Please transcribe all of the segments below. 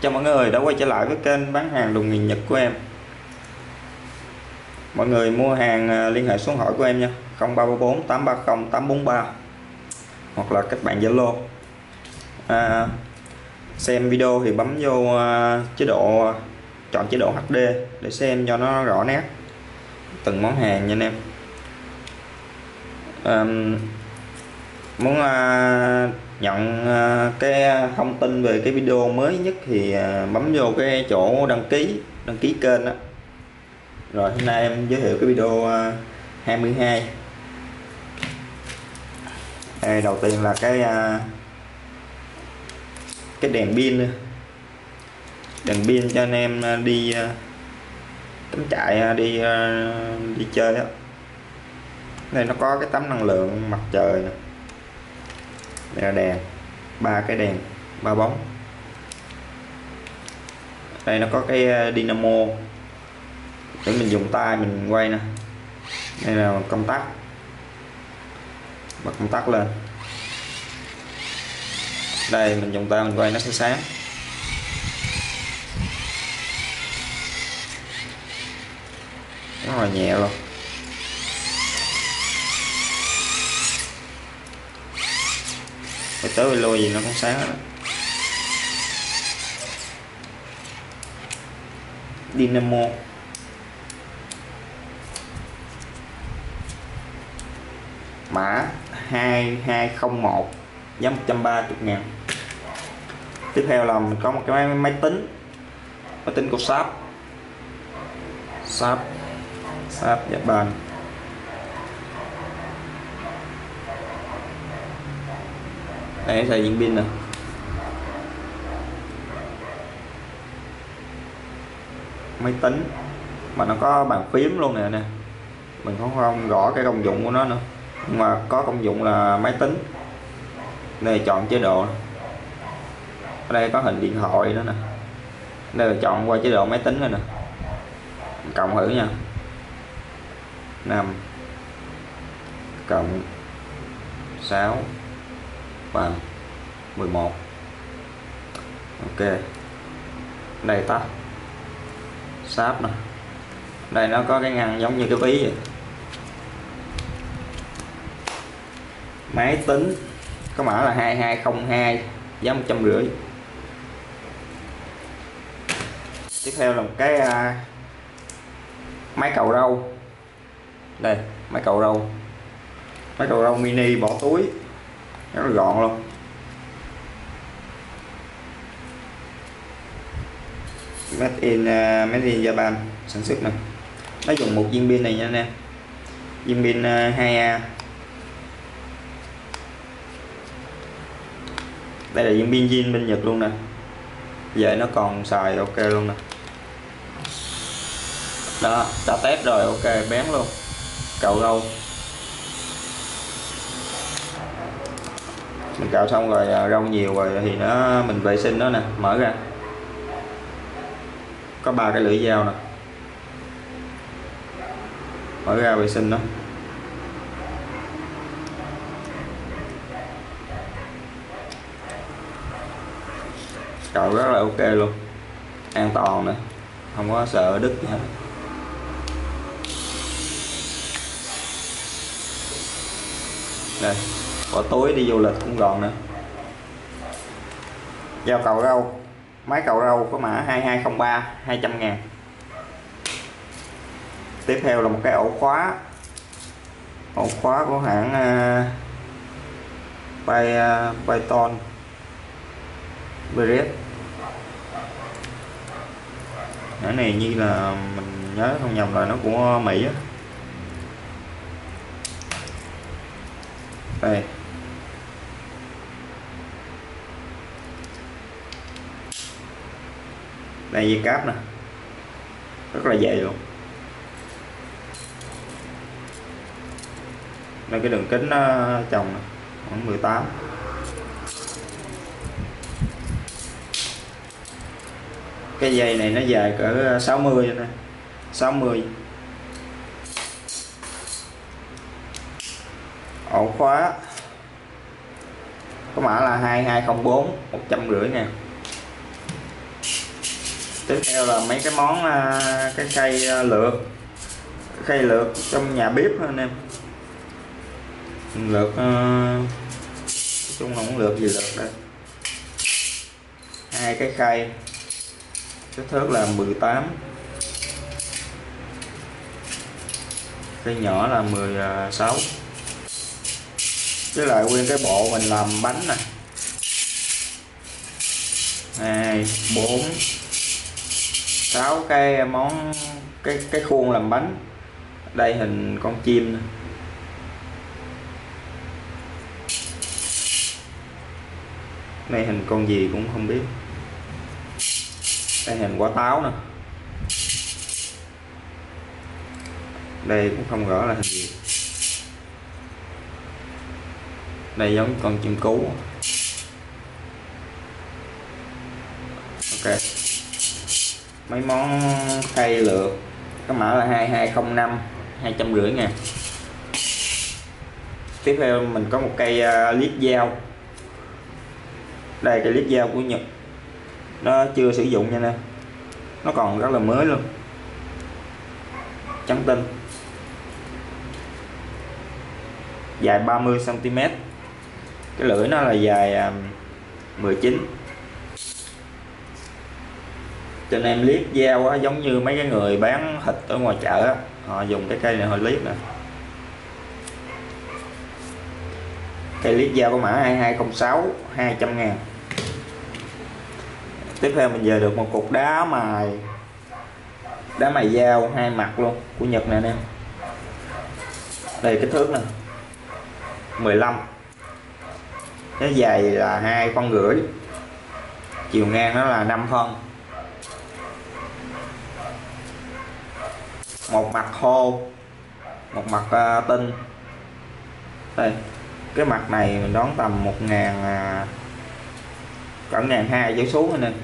Chào mọi người đã quay trở lại với kênh bán hàng Đồng Nghìn Nhật của em. Mọi người mua hàng liên hệ số điện thoại của em nha, 0334 830 843, hoặc là các bạn Zalo. Xem video thì bấm vô chọn chế độ HD để xem cho nó rõ nét từng món hàng nha anh em. Muốn nhận cái thông tin về cái video mới nhất thì bấm vô cái chỗ đăng ký kênh đó. Rồi hôm nay em giới thiệu cái video 22. Đầu tiên là cái đèn pin cho anh em đi cắm trại, đi chơi đó. Đây nó có cái tấm năng lượng mặt trời nè. Đây là đèn, 3 cái đèn 3 bóng. Đây nó có cái dynamo để mình dùng tay mình quay nè. Đây là công tắc, bật công tắc lên. Đây mình dùng tay mình quay nó sẽ sáng. Rất là nhẹ luôn. Tới lôi gì nó cũng sáng hết đó. Dynamo mã 2201, giá 130.000. Tiếp theo là mình có một cái máy tính của Sharp Japan. Đây sợi điện pin nè. Máy tính mà nó có bàn phím luôn nè. Mình không rõ cái công dụng của nó nữa, nhưng mà có công dụng là máy tính. Đây chọn chế độ. Ở đây có hình điện thoại nữa nè. Đây là chọn qua chế độ máy tính rồi nè. Cộng thử nha. 5 cộng 6 bằng 11. Ok. Đây tắt. Sharp nè. Đây nó có cái ngăn giống như cái ví vậy. Máy tính có mã là 2202, giá 150. Tiếp theo là một cái máy cạo râu. Đây, máy cạo râu mini bỏ túi, rất là gọn luôn. Made in Japan sản xuất nè. Nó dùng một viên pin này nha anh em, viên pin 2A. Đây là viên pin zin bên Nhật luôn nè, vậy nó còn xài ok luôn nè. Đó, đã test rồi, ok bén luôn. Cạo râu mình cạo xong rồi, râu nhiều rồi thì mình vệ sinh nó nè, mở ra có 3 cái lưỡi dao nè, mở ra vệ sinh nó. Cạo rất là ok luôn, an toàn nữa, không có sợ đứt gì hết. Đây, bỏ túi đi du lịch cũng gọn nữa. Dao cạo râu, máy cạo râu có mã 2203, 200.000. Tiếp theo là một cái ổ khóa của hãng Python Beret. Cái này như là mình nhớ không nhầm là nó của Mỹ á. Đây dây cáp nè, rất là dày luôn. Đây cái đường kính nó trồng nè, khoảng 18. Cái dây này nó dài cỡ 60 nè, 60. Ổ khóa có mã là 2204, 150.000. Tiếp theo là mấy cái món cái khay lược, khay lược trong nhà bếp anh em. Lược nói chung là không lược gì lược đây. Hai cái khay kích thước là 18, cây nhỏ là 16, với lại nguyên cái bộ mình làm bánh nè, 2 4 6 cái món, cái khuôn làm bánh. Đây hình con chim nè. Đây hình con gì cũng không biết. Đây hình quả táo nè. Đây cũng không rõ là hình gì. Đây giống con chim cú. Ok. Mấy món khay lược, cái mã là 2205, 250 ngàn. Tiếp theo mình có một cây liếp dao. Đây cây liếp dao của Nhật, nó chưa sử dụng nha nè, nó còn rất là mới luôn, trắng tinh, dài 30 cm, cái lưỡi nó là dài 19. Cho nên liếp dao á, giống như mấy cái người bán thịt ở ngoài chợ á, họ dùng cái cây này họ liếp nè. Cây liếp dao của mã 2206, 200 ngàn. Tiếp theo mình về được một cục đá mài dao hai mặt luôn của Nhật nè anh em. Đây kích thước nè, 15, cái dài là 2,5 phân, chiều ngang nó là 5 phân. Một mặt khô, một mặt tinh. Đây cái mặt này mình đón tầm 1.000, cỡ 1.200 trở xuống nên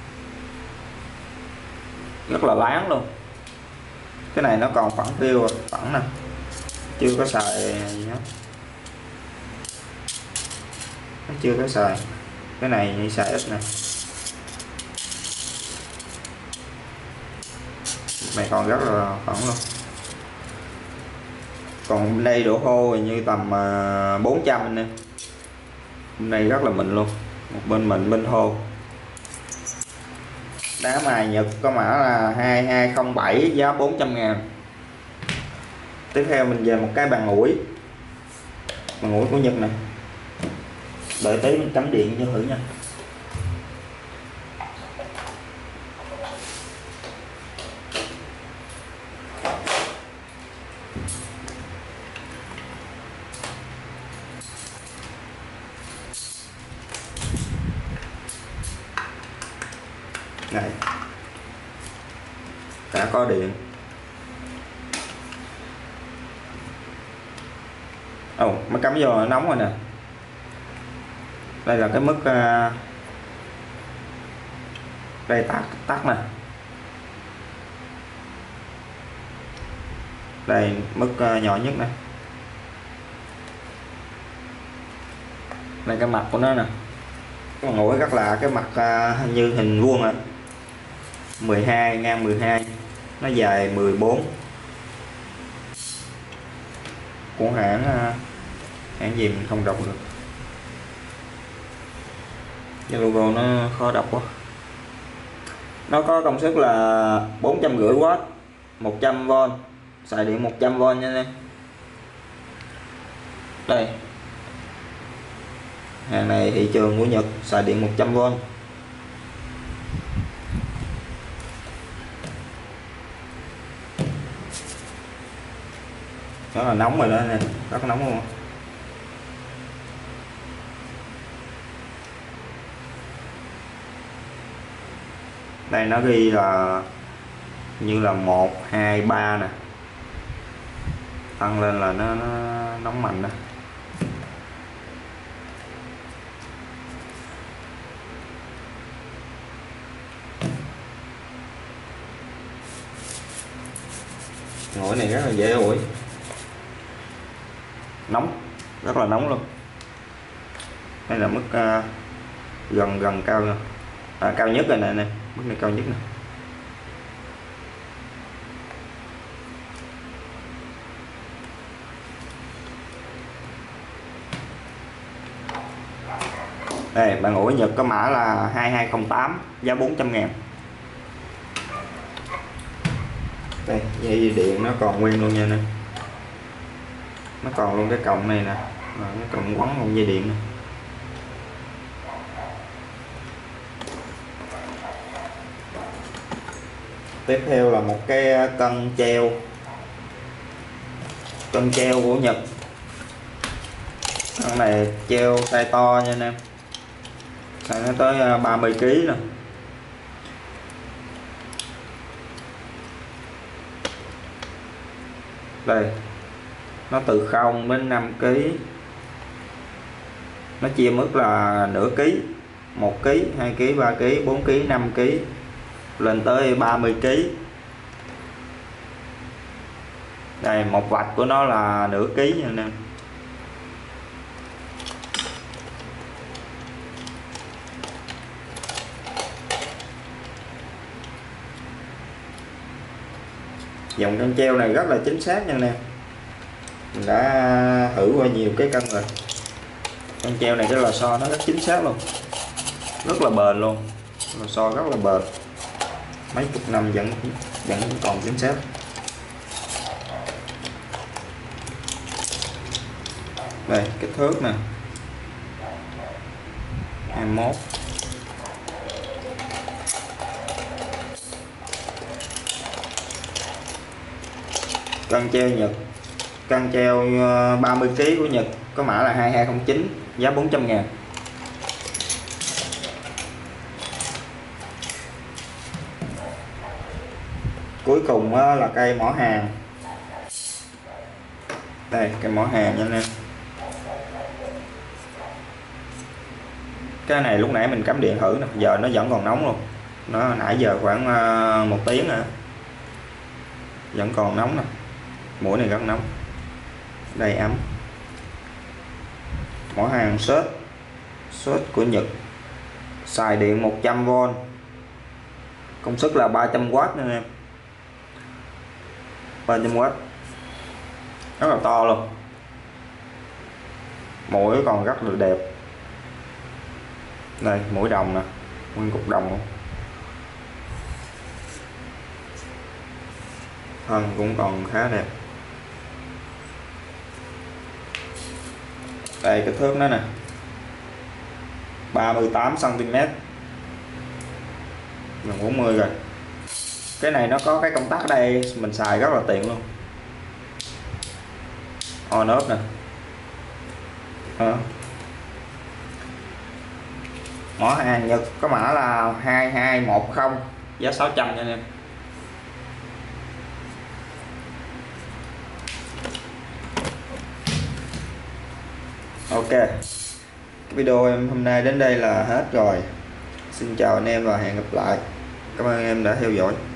rất là láng luôn. Cái này nó còn phẳng tiêu, phẳng nè, chưa có xài gì hết, nó chưa có xài. Cái này như xài ít nè, này còn rất là phẳng luôn. Còn bên đây độ khô hình như tầm 400 anh em. Bên đây rất là mịn luôn, một bên mịn bên khô. Đá mài Nhật có mã là 2207, giá 400 ngàn. Tiếp theo mình về một cái bàn ủi của Nhật này. Đợi tí mình cắm điện cho thử nha. Này, đã có điện. Mới cắm vô nóng rồi nè. Đây là cái mức đây tắt nè. Đây mức nhỏ nhất nè. Đây cái mặt của nó nè. Cái mặt ủi rất là cái mặt như hình vuông à. 12 ngang 12, nó dài 14. Của hãng gì mình không đọc được. Cái logo nó khó đọc quá. Nó có công suất là 450W, 100V, xài điện 100V nha em. Đây, hàng này thị trường của Nhật, xài điện 100V. Đó là nóng rồi đó nè, rất nóng luôn. Đây nó ghi là như là 1, 2, 3 nè. Tăng lên là nó nóng mạnh nè. Ủi này rất là dễ ủi. Nóng, rất là nóng luôn. Đây là mức gần cao rồi. Cao nhất rồi nè, mức này cao nhất nè. Đây bàn ủi Nhật có mã là 2208, giá 400.000. Đây dây điện nó còn nguyên luôn nha nè, nó còn luôn cái cọng này nè, cái cọng quấn luôn dây điện nè. Tiếp theo là một cái cân treo của Nhật. Con này treo size to nha anh em, size nó tới 30 kg nè. Đây nó từ 0 đến 5 kg, nó chia mức là nửa ký, 1 kg, 2 kg, 3 kg, 4 kg, 5 kg lên tới 30 kg. Đây một vạch của nó là nửa ký nha anh em. Dòng cân treo này rất là chính xác nha anh em, mình đã thử qua nhiều cái cân rồi. Con treo này cái lò xo nó rất chính xác luôn, rất là bền luôn, lò xo rất là bền, mấy chục năm vẫn còn chính xác. Đây kích thước nè, 21. Cân treo Nhật, cân treo 30 kg của Nhật có mã là 2209, giá 400.000. Cuối cùng là cây mỏ hàng. Đây cây mỏ hàng nha anh em. Cái này lúc nãy mình cắm điện thử nè, giờ nó vẫn còn nóng luôn, nó nãy giờ khoảng 1 tiếng nữa vẫn còn nóng nè, mũi này rất nóng, đây ấm. Mỏ hàng sốt của Nhật, xài điện 100V, công suất là 300W nha em, 300W, rất là to luôn, mũi còn rất là đẹp. Đây mũi đồng nè, nguyên cục đồng luôn, thân cũng còn khá đẹp. Đây kích thước nó nè, 38cm, gần 40 rồi. Cái này nó có cái công tắc ở đây, mình xài rất là tiện luôn, on off nè. Mỏ hàng Nhật có mã là 2210, giá 600 nha anh em. Ok, cái video em hôm nay đến đây là hết rồi. Xin chào anh em và hẹn gặp lại. Cảm ơn em đã theo dõi.